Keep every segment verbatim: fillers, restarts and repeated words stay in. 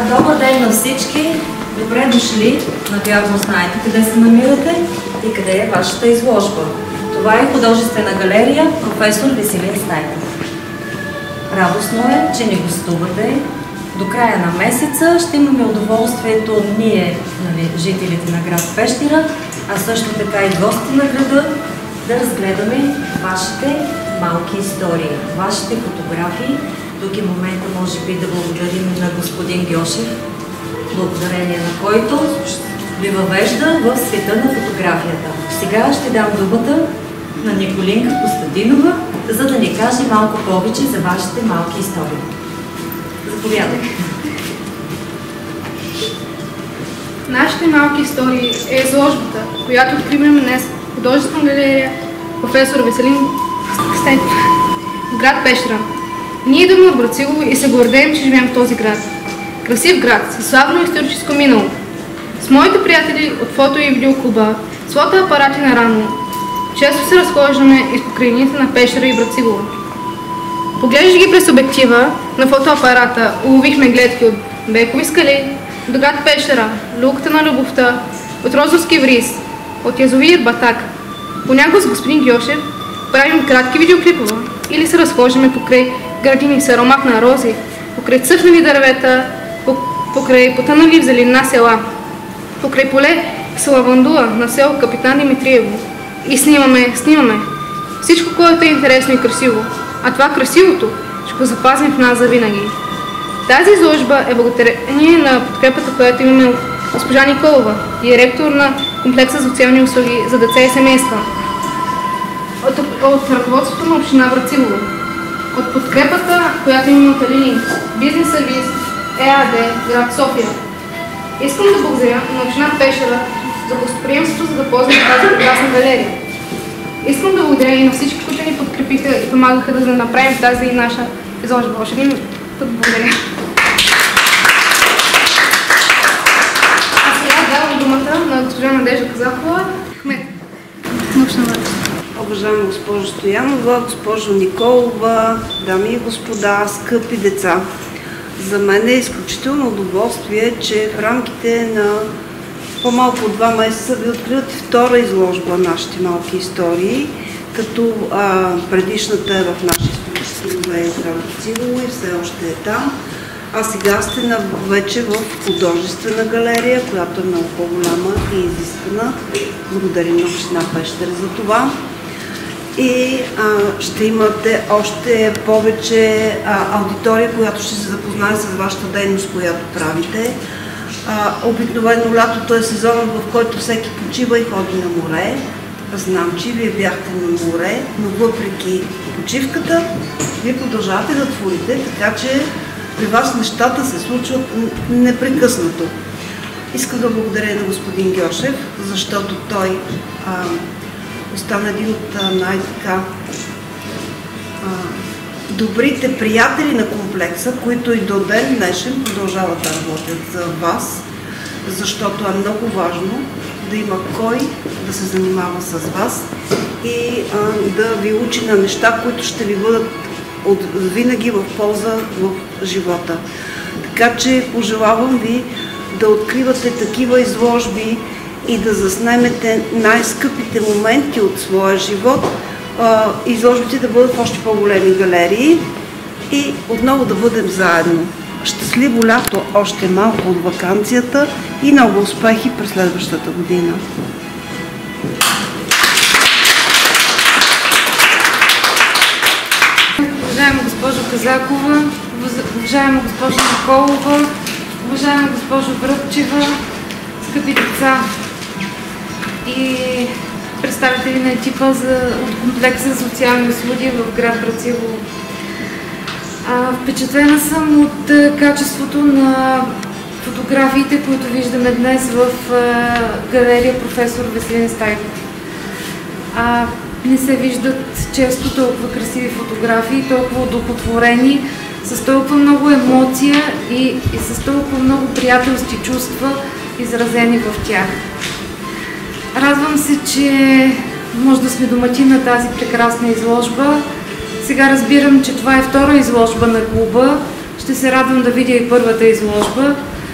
Добър ден на всички! Добре дошли! Навярно знаете къде се намирате и къде е вашата изложба. Това е художествена галерия професор Веселин Стайков. Радостно е, че ни гостувате. До края на месеца ще имаме удоволствието ние, нали, жителите на град Пещера, а също така и гости на града, да разгледаме вашите малки истории, вашите фотографии. Тук е момента, може би, да благодарим на господин Гьошев, благодарение на който ви въвежда в света на фотографията. Сега ще дам думата на Николинка Костадинова, за да ни каже малко повече за вашите малки истории. Заповядай. Нашите малки истории е изложбата, която откриваме днес в художествена галерия професор Веселин Стайков в град Пещера. Ние идваме от Брацигово и се гордеем, че живеем в този град. Красив град, със славно историческо минало. С моите приятели от фото и видеоклуба, с фотоапарати на рамо, често се разхождаме из покрайнините на Пещера и Брацигово. Поглеждайки ги през обектива на фотоапарата, уловихме гледки от Бекови скали, до град Пещера, люката на любовта, от Розовски вриз, от язовир Батак. Понякога с господин Гьошев правим кратки видеоклипове или се разхождаме покрай градини с аромат на рози, покрай цъфнали дървета, покрай потънали в зелена села, покрай поле Салавандула на село Капитан Димитриево. И снимаме, снимаме всичко, което е интересно и красиво. А това красивото ще го запазим в нас завинаги. Тази изложба е благодарение на подкрепата, която имаме от госпожа Николова, директор на комплекса социални услуги за деца и семейства, от, от ръководството на община Брацигово, от подкрепата, която имаме от Алини, бизнес сервис ЕАД, град София. Искам да благодаря на община Пещера за гостоприемството, за да ползваме тази прекрасна галерия. Искам да благодаря и на всички, които ни подкрепиха и помагаха да направим тази и наша изложба. Още един път благодаря. А сега давам думата на госпожа Надежда Казакова, кмет. Научна върха. Уважаема госпожо Стоянова, госпожо Николова, дами и господа, скъпи деца! За мен е изключително удоволствие, че в рамките на по-малко от два месеца ви откривате втора изложба на нашите малки истории, като а, предишната е в нашия исторически музей в Брацигово и все още е там. А сега сте на, вече в художествена галерия, която е много по-голяма и изискана. Благодарим на община Пещера за това. И а, ще имате още повече а, аудитория, която ще се запознае с вашата дейност, която правите. А, обикновено лятото е сезонът, в който всеки почива и ходи на море. Знам, че вие бяхте на море, но въпреки почивката, вие продължавате да творите, така че при вас нещата се случват непрекъснато. Искам да благодаря на господин Гьошев, защото той а, остана един от най-така добрите приятели на комплекса, които и до ден днешен продължават да работят за вас, защото е много важно да има кой да се занимава с вас и а, да ви учи на неща, които ще ви бъдат от, винаги в полза в живота. Така че пожелавам ви да откривате такива изложби и да заснемете най-скъпите моменти от своя живот, изложбите да бъдат в още по-големи галерии и отново да бъдем заедно. Щастливо лято, още малко от ваканцията и много успехи през следващата година! Уважаема госпожо Казакова, уважаема госпожо Николова, уважаема госпожо Връбчева, скъпи деца и представители на екипа за, от комплекса за социални услуги в град Брацигово. Впечатлена съм от а, качеството на фотографиите, които виждаме днес в а, галерия професор Веселин Стайков. А, не се виждат често толкова красиви фотографии, толкова удохотворени, с толкова много емоция и, и с толкова много приятелски чувства, изразени в тях. Радвам се, че може да сме домакин на тази прекрасна изложба. Сега разбирам, че това е втора изложба на клуба. Ще се радвам да видя и първата изложба.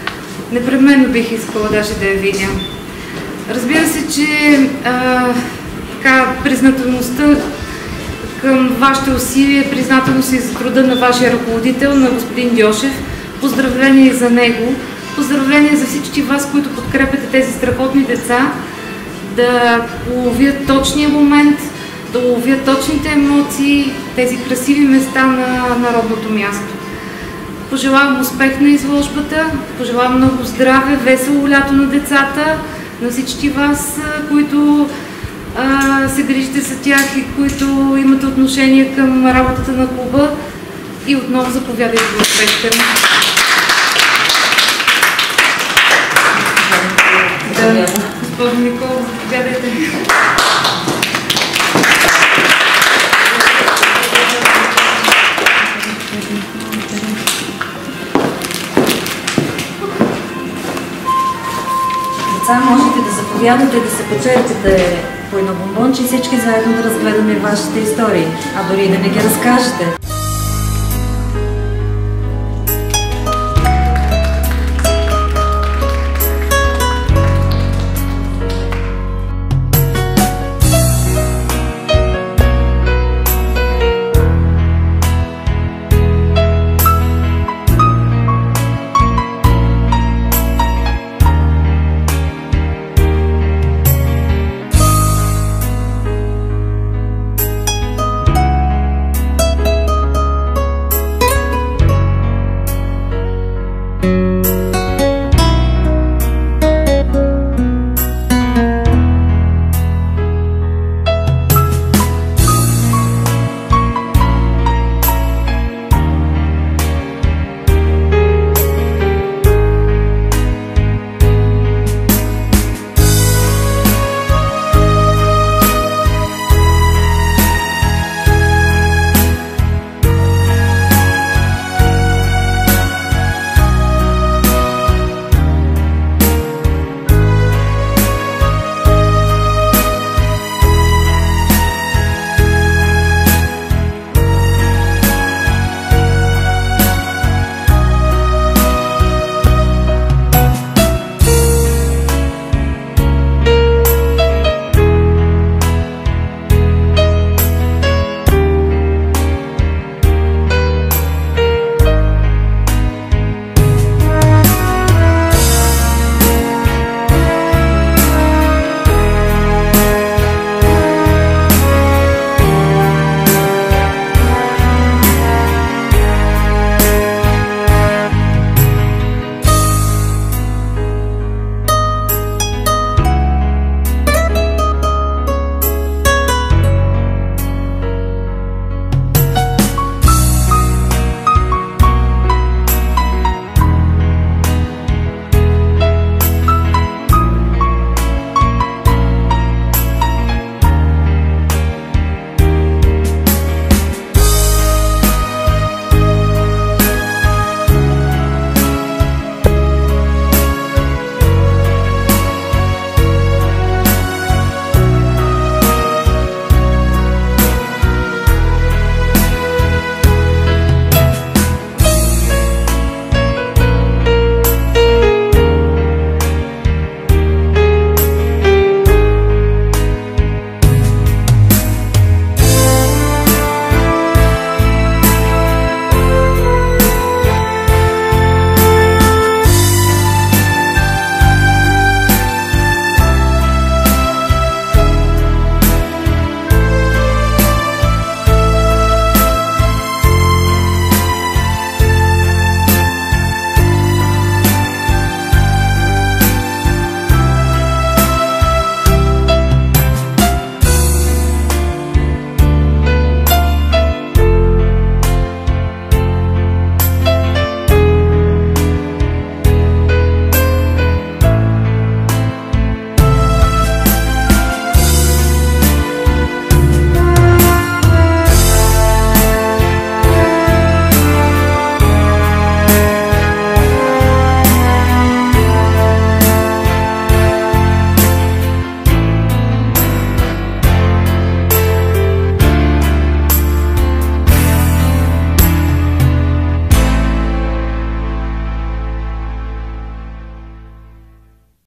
Непременно бих искала даже да я видя. Разбира се, че а, така, признателността към вашите усилия, признателност и за труда на вашия ръководител, на господин Дьошев. Поздравление и за него. Поздравление за всички вас, които подкрепяте тези страхотни деца, да уловят точния момент, да уловят точните емоции, тези красиви места на народното място. Пожелавам успех на изложбата, пожелавам много здраве, весело лято на децата, на всички вас, които а, се грижите за тях и които имате отношение към работата на клуба. И отново заповядайте в успеха. Да, госпожо Никола, заповядайте. Деца, можете да заповядате да се почерпите по едно бомбонче и всички заедно да разгледаме вашите истории, а дори да не ги разкажете.